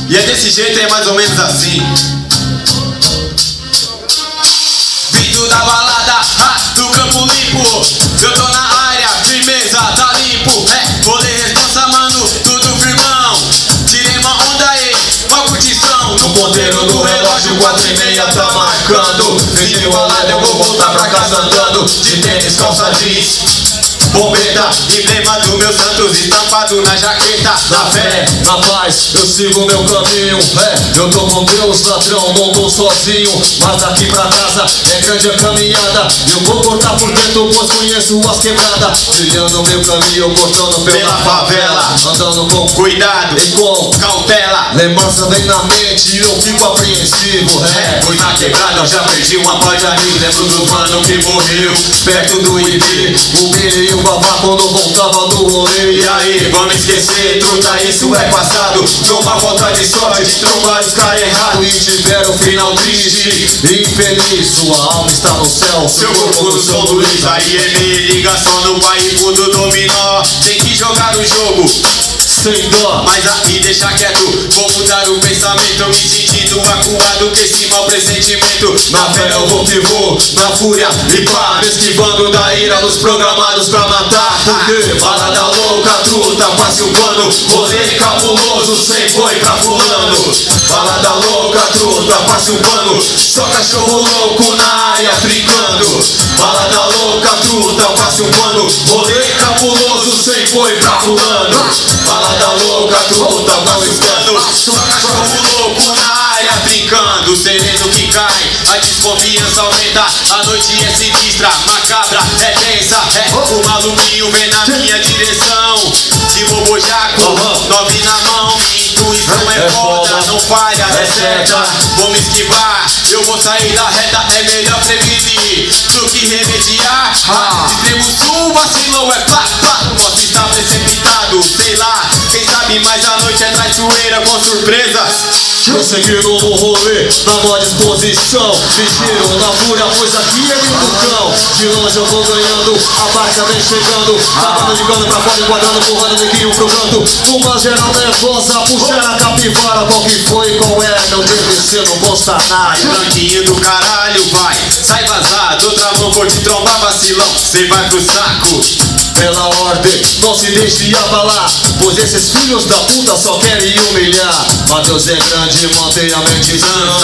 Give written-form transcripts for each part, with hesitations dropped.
E é desse jeito, é mais ou menos assim. Vindo da balada, do Campo Limpo. Eu tô na área, firmeza, tá limpo. Rolê responsa, mano, tudo firmão. Tirei uma onda aí, uma curtição. No ponteiro do relógio, 4:30 tá marcando. Vim de balada, eu vou voltar pra casa andando. De tênis, calça jeans, bombeta, emblema do meu Santos estampado na jaqueta. Na fé, na paz, eu sigo meu caminho. Eu tô com Deus, ladrão, não tô sozinho. Mas daqui pra casa é grande a caminhada. Eu vou cortar por dentro, pois conheço as quebradas. Trilhando meu caminho, cortando pela favela. Andando com cuidado e com cautela. Lembrança vem na mente e eu fico apreensivo. Pois na quebrada eu já perdi uma paz de amigo. Lembro do mano que morreu perto do IP. O Billy e o Babá quando voltava do rolê. E aí, vamos esquecer, truta, isso é passado. Numa volta de sorte, de trombar os caras errados. E tiveram um final triste e infeliz. Sua alma está no céu, seu corpo no som do Luiz. Aí ele liga só no bairro do dominó. Tem que jogar o jogo sem dó, mas aí deixa quieto. Vou mudar o pensamento, me sentindo acuado com esse mau pressentimento. Na fé eu vou que vou, na fúria e pá, esquivando da ira dos programados pra matar. Porque balada louca, truta, passe o pano. Rolê cabuloso, sem boi pra fulano. Balada louca, truta, passe o pano. Só cachorro louco na área brincando. Balada louca, truta, passe o pano. Rolê cabuloso, sem boi pra fulano. Balada louca, truta, passe o pano. Só cachorro louco na área brincando. Sereno que cai, a desconfiança aumenta. A noite é sinistra, macabra, é tensa. O maluquinho vem na minha direção. De bobojaco, 9 na mão. Minha intuição é foda, não falha, é certa. Vou me esquivar, eu vou sair da reta. É melhor prevenir do que remediar. Extremo sul, vacilou, é plá, plá. Posso estar precipitado, sei lá. Quem sabe mais a noite é traiçoeira com surpresas. Prosseguindo no rolê, na maior disposição. Me giro na fúria, pois aqui é Minucão. De longe eu vou ganhando, a barca vem chegando. Acabando de cano pra fora, enquadrando, empurrando o neguinho pro canto. Uma geral nervosa, puxando a capivara. Qual que foi, qual é, não deve ser, não gosta nada. Branquinho do caralho, vai, sai vazado. Outra mão vou te trombar, vacilão, cê vai pro saco. Pela ordem, não se deixe abalar, pois esses filhos da puta só querem humilhar. Mas Deus é grande, mantenha a mente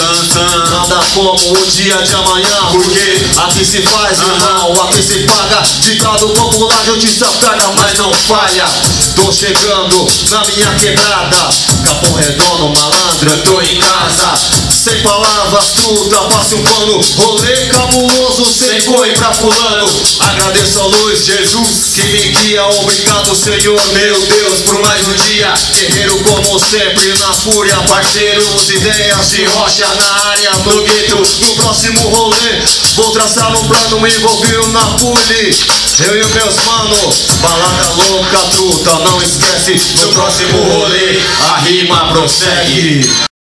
sã. Nada como o dia de amanhã. Porque aqui se faz, irmão, aqui se paga. Ditado popular, justiça pega, mas não falha. Tô chegando na minha quebrada. Capão Redondo, malandro, eu tô em casa. Sem palavras, truta, passe um pano. Rolê cabuloso, sem boi pra fulano. Agradeço a luz, Jesus, que me guia. Obrigado, Senhor, meu Deus, por mais um dia. Guerreiro como sempre, na fúria, parceiros, ideias de rocha na área, no gueto. No próximo rolê, vou traçar um plano envolvido na pule. Eu e os meus mano, balada louca, truta, não esquece. No próximo rolê, a rima prossegue.